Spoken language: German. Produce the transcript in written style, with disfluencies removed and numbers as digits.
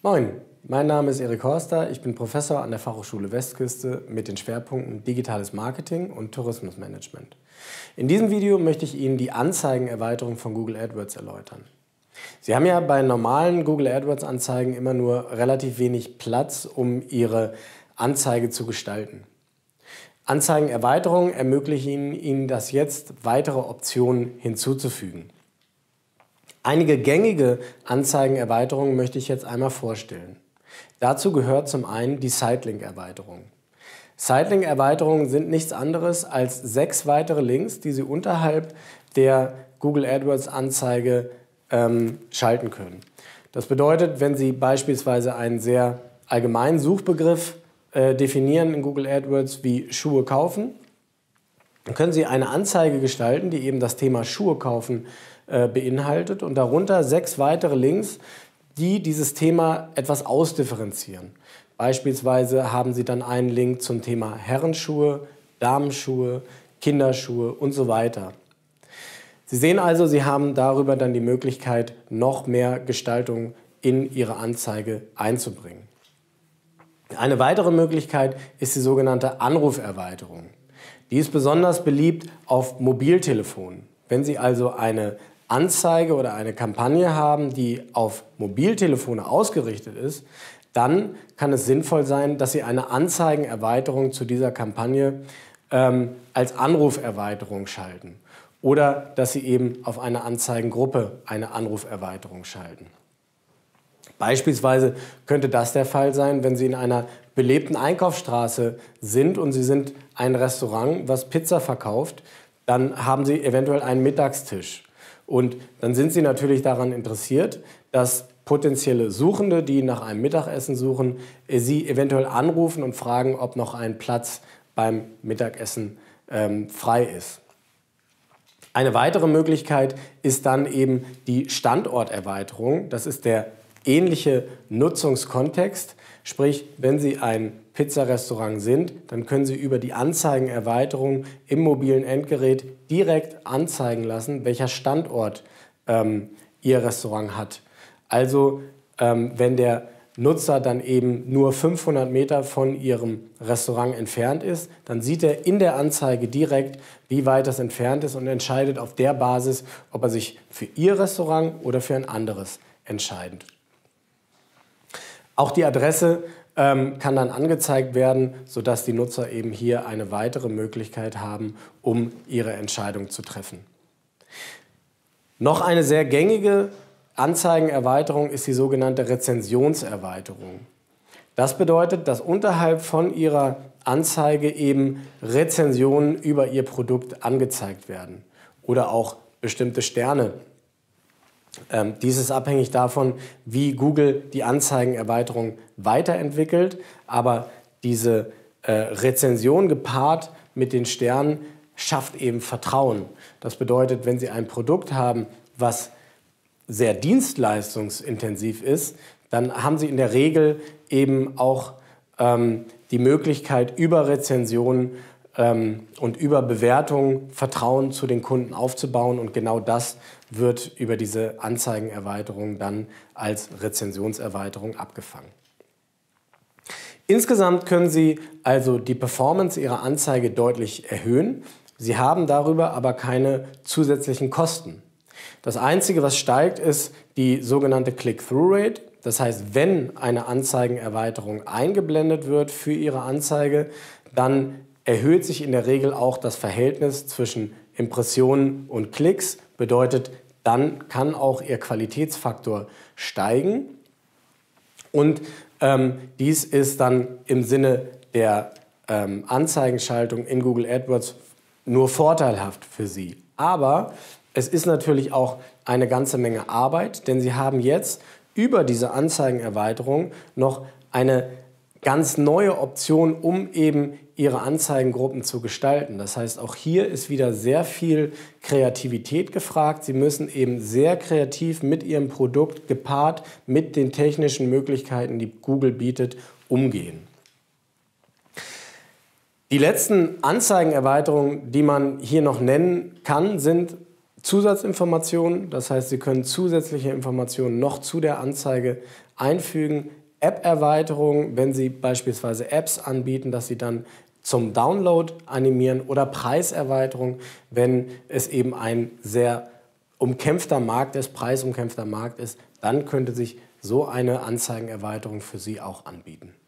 Moin, mein Name ist Erik Horster, ich bin Professor an der Fachhochschule Westküste mit den Schwerpunkten Digitales Marketing und Tourismusmanagement. In diesem Video möchte ich Ihnen die Anzeigenerweiterung von Google AdWords erläutern. Sie haben ja bei normalen Google AdWords Anzeigen immer nur relativ wenig Platz, um Ihre Anzeige zu gestalten. Anzeigenerweiterungen ermöglichen Ihnen das jetzt, weitere Optionen hinzuzufügen. Einige gängige Anzeigenerweiterungen möchte ich jetzt einmal vorstellen. Dazu gehört zum einen die Sitelink-Erweiterung. Sitelink-Erweiterungen sind nichts anderes als 6 weitere Links, die Sie unterhalb der Google AdWords Anzeige schalten können. Das bedeutet, wenn Sie beispielsweise einen sehr allgemeinen Suchbegriff definieren in Google AdWords wie Schuhe kaufen, dann können Sie eine Anzeige gestalten, die eben das Thema Schuhe kaufen beinhaltet und darunter 6 weitere Links, die dieses Thema etwas ausdifferenzieren. Beispielsweise haben Sie dann einen Link zum Thema Herrenschuhe, Damenschuhe, Kinderschuhe und so weiter. Sie sehen also, Sie haben darüber dann die Möglichkeit, noch mehr Gestaltung in Ihre Anzeige einzubringen. Eine weitere Möglichkeit ist die sogenannte Anruferweiterung. Die ist besonders beliebt auf Mobiltelefonen. Wenn Sie also eine Anzeige oder eine Kampagne haben, die auf Mobiltelefone ausgerichtet ist, dann kann es sinnvoll sein, dass Sie eine Anzeigenerweiterung zu dieser Kampagne als Anruferweiterung schalten oder dass Sie eben auf eine Anzeigengruppe eine Anruferweiterung schalten. Beispielsweise könnte das der Fall sein, wenn Sie in einer belebten Einkaufsstraße sind und Sie sind ein Restaurant, was Pizza verkauft, dann haben Sie eventuell einen Mittagstisch. Und dann sind Sie natürlich daran interessiert, dass potenzielle Suchende, die nach einem Mittagessen suchen, Sie eventuell anrufen und fragen, ob noch ein Platz beim Mittagessen frei ist. Eine weitere Möglichkeit ist dann eben die Standorterweiterung. Das ist der ähnliche Nutzungskontext. Sprich, wenn Sie ein Pizzarestaurant sind, dann können Sie über die Anzeigenerweiterung im mobilen Endgerät direkt anzeigen lassen, welcher Standort Ihr Restaurant hat. Also wenn der Nutzer dann eben nur 500 Meter von Ihrem Restaurant entfernt ist, dann sieht er in der Anzeige direkt, wie weit das entfernt ist und entscheidet auf der Basis, ob er sich für Ihr Restaurant oder für ein anderes entscheidet. Auch die Adresse kann dann angezeigt werden, sodass die Nutzer eben hier eine weitere Möglichkeit haben, um ihre Entscheidung zu treffen. Noch eine sehr gängige Anzeigenerweiterung ist die sogenannte Rezensionserweiterung. Das bedeutet, dass unterhalb von Ihrer Anzeige eben Rezensionen über Ihr Produkt angezeigt werden oder auch bestimmte Sterne. Dies ist abhängig davon, wie Google die Anzeigenerweiterung weiterentwickelt, aber diese Rezension gepaart mit den Sternen schafft eben Vertrauen. Das bedeutet, wenn Sie ein Produkt haben, was sehr dienstleistungsintensiv ist, dann haben Sie in der Regel eben auch die Möglichkeit, über Rezensionen und über Bewertungen Vertrauen zu den Kunden aufzubauen, und genau das wird über diese Anzeigenerweiterung dann als Rezensionserweiterung abgefangen. Insgesamt können Sie also die Performance Ihrer Anzeige deutlich erhöhen. Sie haben darüber aber keine zusätzlichen Kosten. Das Einzige, was steigt, ist die sogenannte Click-Through-Rate. Das heißt, wenn eine Anzeigenerweiterung eingeblendet wird für Ihre Anzeige, dann erhöht sich in der Regel auch das Verhältnis zwischen Impressionen und Klicks. Bedeutet, dann kann auch Ihr Qualitätsfaktor steigen. Und dies ist dann im Sinne der Anzeigenschaltung in Google AdWords nur vorteilhaft für Sie. Aber es ist natürlich auch eine ganze Menge Arbeit, denn Sie haben jetzt über diese Anzeigenerweiterung noch eine ganz neue Option, um eben Ihre Anzeigengruppen zu gestalten. Das heißt, auch hier ist wieder sehr viel Kreativität gefragt. Sie müssen eben sehr kreativ mit Ihrem Produkt gepaart mit den technischen Möglichkeiten, die Google bietet, umgehen. Die letzten Anzeigenerweiterungen, die man hier noch nennen kann, sind Zusatzinformationen, das heißt, Sie können zusätzliche Informationen noch zu der Anzeige einfügen. App-Erweiterung, wenn Sie beispielsweise Apps anbieten, dass Sie dann zum Download animieren, oder Preiserweiterung, wenn es eben ein sehr umkämpfter Markt ist, preisumkämpfter Markt ist, dann könnte sich so eine Anzeigenerweiterung für Sie auch anbieten.